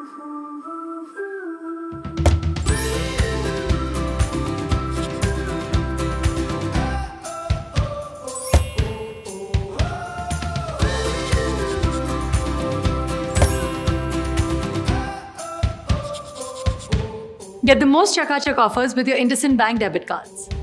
Get the most chakachak offers with your IndusInd Bank debit cards.